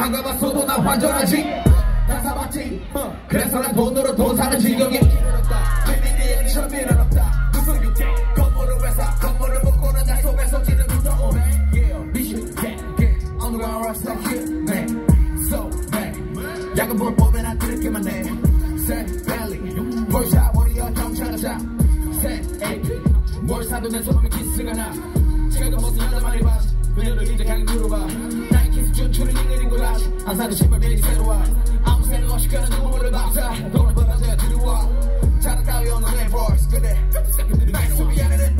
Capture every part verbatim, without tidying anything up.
안 가봤어도 난 환전하지 다 사봤지 그래서 난 돈으로 돈 사는 지경에 이르렀다 비밀이 액션 밀어넣다 무슨 육개 건물을 회사 건물을 먹고는 날 속에서 지는 무서워 미션 get on the ground rocks like here man so man 야근 볼 보면 안 들을게만 해 Set belly 볼샤 워리어 정찰하자 Set 에이피 뭘 사도 내 손으로 키스가 나 지각은 무슨 여자 말이 봐 그녀를 이제 그냥 누르봐 나의 키스 준출을 이기는 거야 안 사도 신발 매일 새로워 아무 생각 없이 그런 눈물을 박사 돈을 벌어줘야 들어와 자랑 따위 없는 내 voice 그래 나의 소리 안에는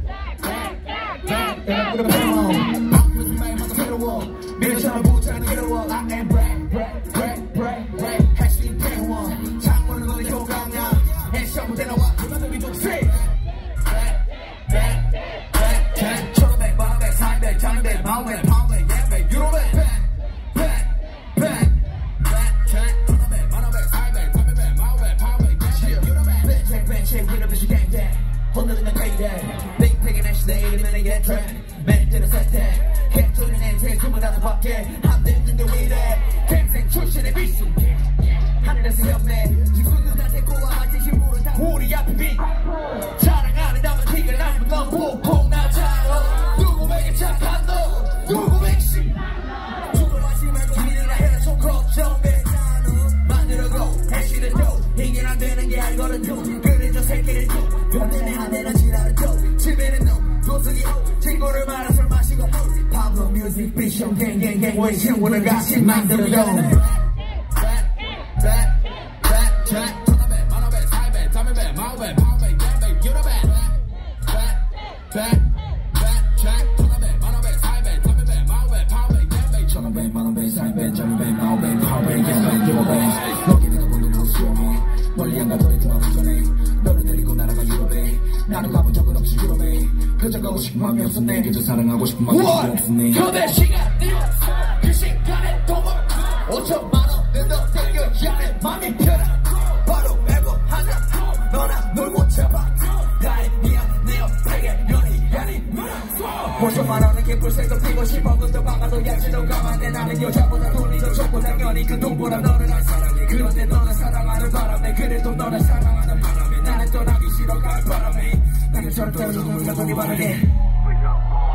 무슨 말마다 새로워 미래처럼 부자는 괴로워 I am brag brag brag brag brag 핵심 대원 창문을 너는 효과냐 해시 무대 나와 그만들이 좋지 천오백 만오백 사백 천오백 만오백 파운백 예백 유로백 혼내는 건 great 빅팩의 내시 내일이면 이게 트렌드 매일 때는 세트 해주는 인생 스물다섯 밖에 안 되는데 왜 이래 갱생 출신의 비수 하늘에서 협내 지구는 다 데리고 와 마치 힘으로 다 우리 앞에 비 자랑하는다면 티가 나면 넌 폭폭 나잖아 누구에게 착한 너 누구에게 씨 죽어하지 말고 일이나 해라 좀 걱정돼 만들어고 해시를 줘 이게 안 되는 게 알거든 그래 저 새끼를 줘 변태네 하늘은 지나를 줘 집에는 너 도둑이 친구를 말아 술 마시고 파블로 뮤직 비숑 갱갱갱 왜 친구를 같이 만들어요 천오백 만오백 사백 삼백 만오백 파운백 예백 유로백 천오백 만오백 사백 삼백 만오백 파운백 예백 천오백 만오백 사백 삼백 만오백 파운백 예백 유로백 너희는 모르는 거 시험해 멀리 안 가더니 도망을 전해 너를 데리고 날아가 유럽에 나는 가본 적은 없이 유럽에 그저 가고 싶은 마음이 없었네 그저 사랑하고 싶은 마음이 없었네 교대 시간이 왔어 그 시간에 돈을 오천만원을 더 땡겨야 해 맘이 편해 바로 매고 하자 너랑 놀고 잡아 나의 미안해요 되게 연이 연이 오천만원은 개뿔색도 피고 십억은 더 박아도 약지도 가만해 나는 여자보다 돈이 더 좋고 당연히 그 돈보다 너를 안 사랑해 그런데 너는 사랑하는 바람에 그래도 너를 사랑하는 바람에 나는 떠나기 싫어 갈 바람에 나는 절대로 누군가 돈이 바라게